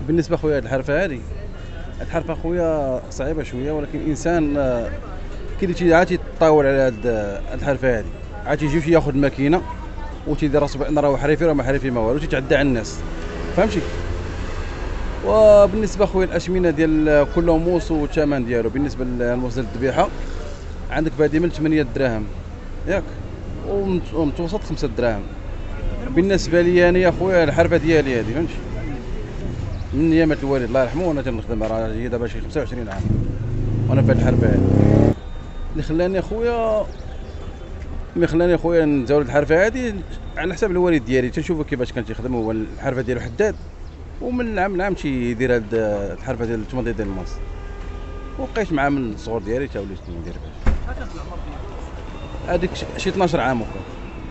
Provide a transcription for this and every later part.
بالنسبه خويا هذه الحرفه هذه، الحرفه خويا صعيبه شويه، ولكن الانسان كي اللي عاد تيطاول على هذه الحرفه هذه، عاد تيجي شي ياخذ الماكينه وتيدير راسو بان راه حريفي راه ما حريفي ما والو، تيتعدى على الناس، فهمتي. وبالنسبه خويا الاشمنه ديال كل موس والثمن ديالو، بالنسبه للموس ديال الذبيحه عندك بادي من 8 دراهم ياك، ومتوسط 5 دراهم. بالنسبه لي انا يا خويا الحرفه ديالي هذه، فهمتي، من ايامات الوالد الله يرحمه وانا تنخدم، راه هي دابا شي 25 عام وانا في هذه الحرفه هذه. اللي خلاني خويا نزاول الحرفه هذه على حساب الوالد ديالي، تنشوفو كيفاش كان تيخدم، هو الحرفه ديالو حداد، ومن عام لعام تيدير هاد الحرفه ديال التمضيط ديال الماس، وبقيت معاه من الصغر ديالي تا وليت ندير بها. شحال في العمر ديالك؟ هذيك شي 12 عام وكا.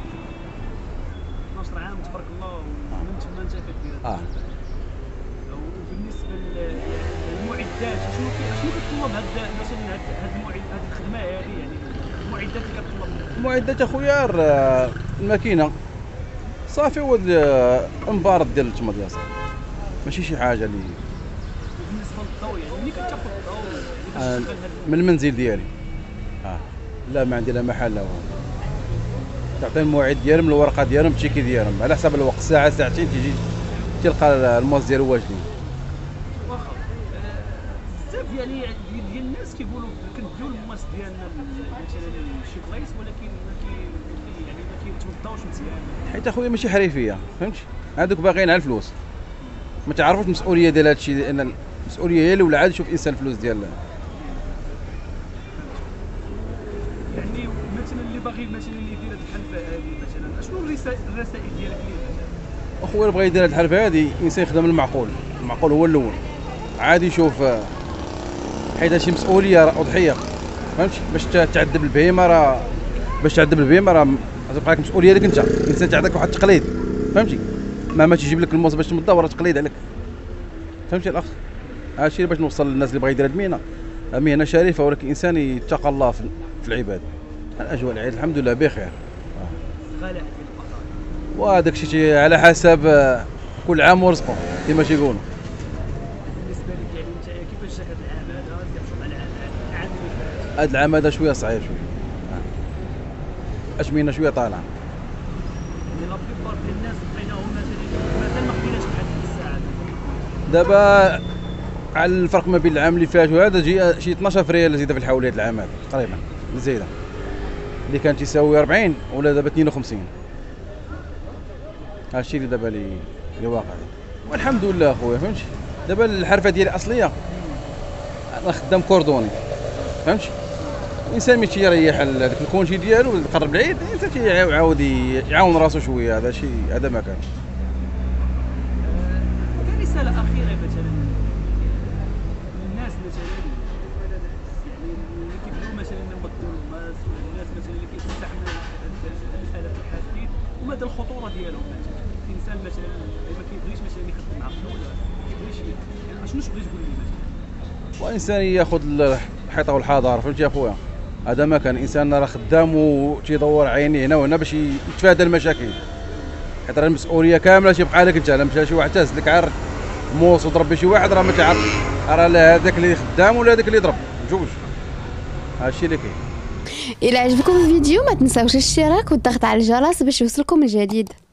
12 عام تبارك الله، ومن تما انت كدير وبالنسبه للمعدات شنو كيطلب هاد مثلا هاد الخدمه هذه، يعني المعدات اللي كتطلب؟ المعدات اخويا الماكينه صافي، هو المبارد ديال التمضيط، ماشي شي حاجه اللي. بالنسبه للضوء، يعني ملي كتاخذ الضوء من المنزل ديالي لا ما عندي لا محل لا والو، تعطي الموعد ديالهم الورقه ديالهم التيكي ديالهم على حسب الوقت، ساعه ساعتين تيجي تلقى الماس ديالو واجدين. واخا بزاف ديال الناس كيقولوا كنديو الماس ديالنا مثلا لشي بلايص، ولكن ما كيتوضاوش مزيان، حيت اخويا ماشي حريفيه، فهمتي، هذوك باغيين على الفلوس، ما تعرفوش المسؤوليه ديال هذا الشيء، لان المسؤوليه هي الاولى، عاد يشوف الانسان الفلوس ديال. يعني مثلا اللي باغي مثلا اللي يدير هذه الحلفه هذه مثلا، شنو الرسائل ديالك ليه؟ اخويا اللي بغى يدير هذه الحرفه هذه، الانسان يخدم المعقول هو الاول، عادي يشوف، حيت هادشي مسؤوليه وضحيه، فهمتي، باش تعذب البهيمه راه غتبقى لك مسؤوليه لك انت، الانسان تعطيك واحد التقليد، فهمتي، مهما تيجيب لك الموز باش تمضى راه تقليد عليك، فهمتي الاخ. هادشي اللي باش نوصل للناس اللي بغا يدير هاد المهنه، مهنه شريفه، ولكن الانسان يتقى الله في العباد. الاجواء العيد الحمد لله بخير. غلاء ديال البقاء وهذاك الشيء على حسب كل عام ورزقه كما تيقولوا. بالنسبه لك يعني انت كيفاش شايف هذا العام هذا كتشوف على العام اللي فات؟ هذا العام هذا شويه صعيب شويه، اشمينا شويه طالعه، يعني لا بليبار ديال الناس لقيناهم مثلا ما خديناش بحال ديك الساعه دابا على الفرق ما بين العام اللي فات وهذا جي شي 12 ريال زياده في الحوليات العام هذا تقريبا، زايده اللي كان تيساوي 40 ولا دابا 52. هادشي اللي دابا اللي واقع، والحمد لله اخويا، فهمتي. دابا الحرفه ديالي الاصليه انا خدام كوردوني، فهمتي، الانسان ملي تيريح هذاك الكونجي ديالو قرب العيد، الانسان تيعاود يعاون راسو شويه، هذا شيء هذا ما كان. كان رساله اخيره مثلا للناس مثلا، يعني اللي كيبغيو مثلا يبدلوا الماس، ولا الناس مثلا اللي كيستعملوا الالات الحاسوب، ومدى الخطوره ديالهم مثلا، الانسان مثلا اللي ما كيبغيش مثلا يخدم عقله ولا ما كيبغيش، يعني شنو تبغي تقول لي مثلا؟ والانسان ياخذ الحيطه والحذر، فهمتي يا خويا، هذا ما كان الانسان راه خدام وتيدور عينيه هنا وهنا باش يتفادى المشاكل، حيت راه المسؤوليه كامله تيبقى لك انت، لا مشى شي واحد تهز لك عار موس وضرب شي واحد راه ما تعرف، راه لا هذاك اللي خدام ولا هذاك اللي ضرب، جوج، هادشي اللي كاين. إلا عجبكم الفيديو ما تنساوش الاشتراك والضغط على الجرس باش يوصلكم الجديد.